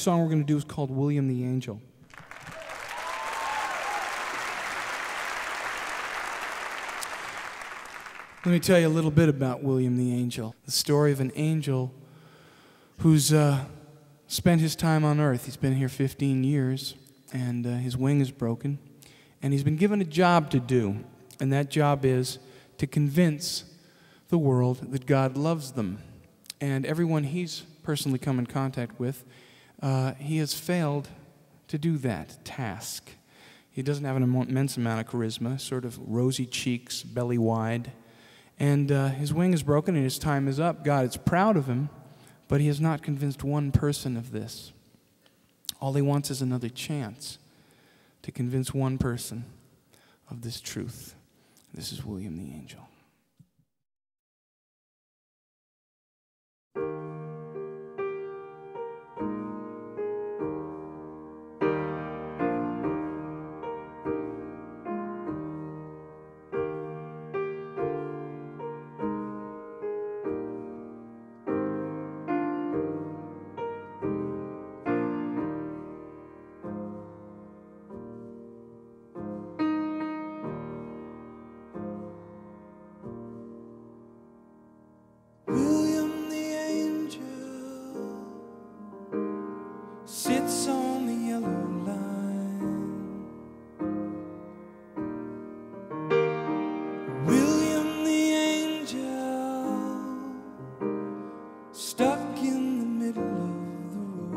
Next song we're going to do is called William the Angel. Let me tell you a little bit about William the Angel. The story of an angel who's spent his time on earth. He's been here 15 years, and his wing is broken. And he's been given a job to do, and that job is to convince the world that God loves them. And everyone he's personally come in contact with, he has failed to do that task. He doesn't have an immense amount of charisma, sort of rosy cheeks, belly wide. And his wing is broken and his time is up. God is proud of him, but he has not convinced one person of this. All he wants is another chance to convince one person of this truth. This is William the Angel. Sits on the yellow line. William the Angel, stuck in the middle of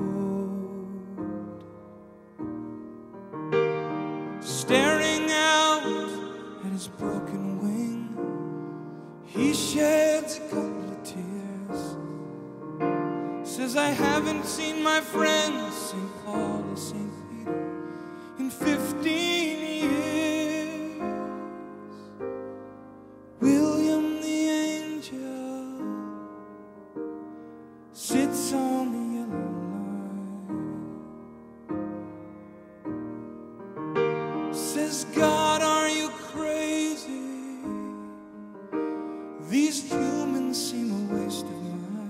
the road, staring out at his broken wing. He sheds a couple of tears, says, I haven't seen my friends, St. Paul or St. Peter, in 15 years. William the Angel sits on the yellow line, says, God, are you crazy? These humans seem a waste of my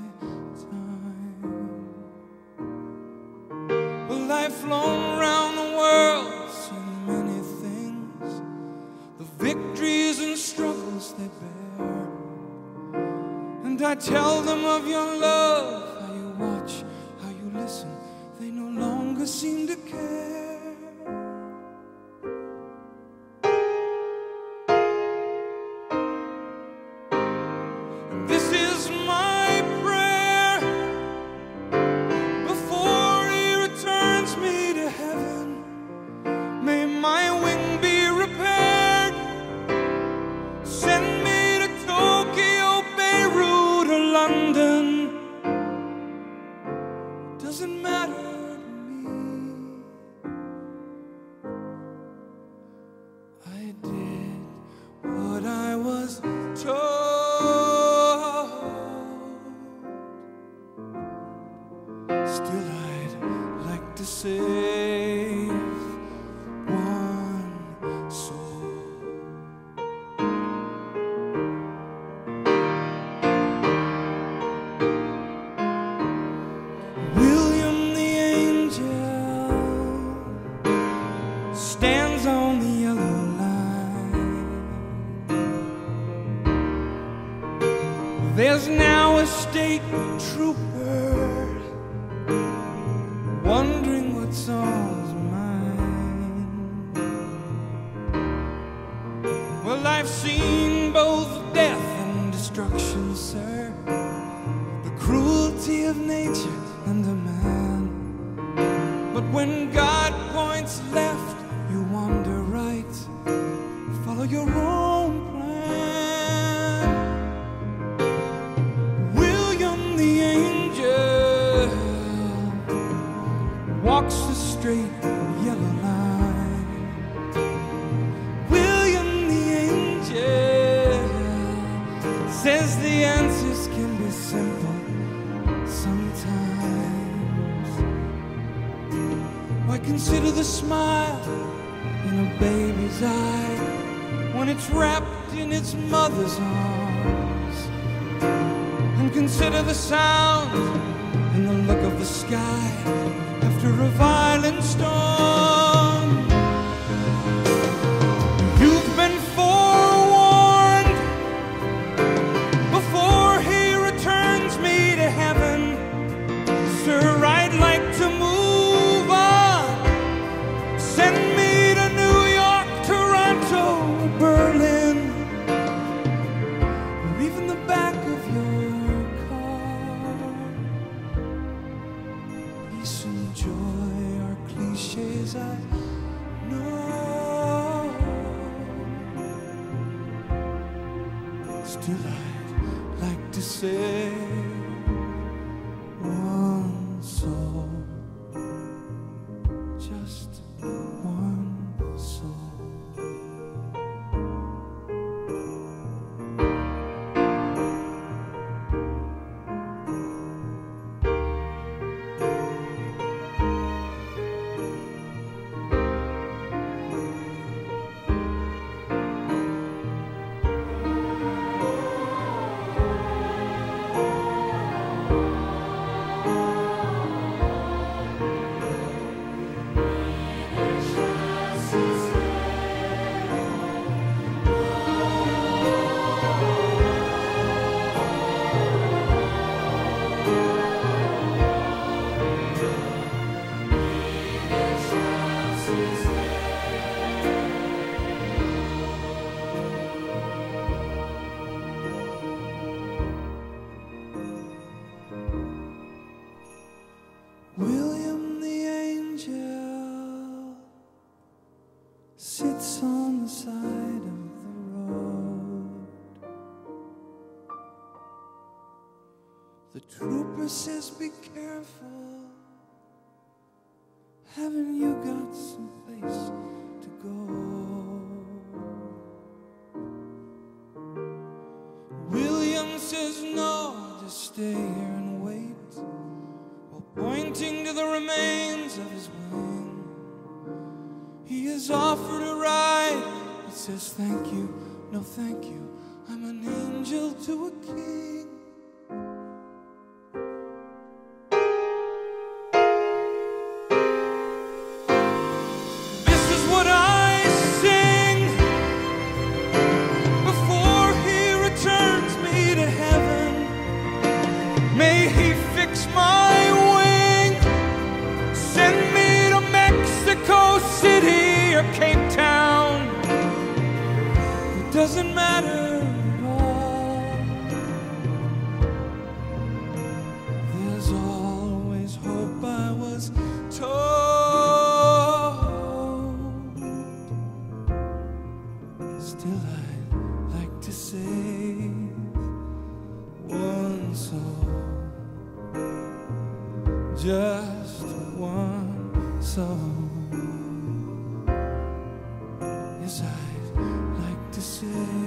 I've flown around the world, seen many things, the victories and struggles they bear. And I tell them of your love, how you watch, how you listen. They no longer seem to care. And this is my prayer before he returns me to heaven. May my wing be repaired. Send me to Tokyo, Beirut, or London. Doesn't matter to me. I did what I was told. Still I'd like to save one soul. William the Angel stands on the yellow line. There's now a state trooper wondering what's on his mind. Well, I've seen both death and destruction, sir, the cruelty of nature and the man. But when God points left, you wander right, follow your own plan. William the Angel walks the straight yellow line. William the Angel says the answers can be simple sometimes. Why consider the smile in a baby's eye when it's wrapped in its mother's arms? And consider the sound and the look of the sky peace and joy are cliches, I know. Still I'd like to say one soul, just one soul. William the angel sits on the side of the road. The trooper says, be careful, haven't you got some place to go? William says, no, just stay here and wait, pointing to the remains of his wing. He is offered a ride. He says, thank you, no thank you, I'm an angel to a king. This is what I sing before he returns me to heaven. May he fix my City or Cape Town, it doesn't matter at all. There's always hope, I was told. Still I'd like to save one soul, just one soul. Yes, I'd like to say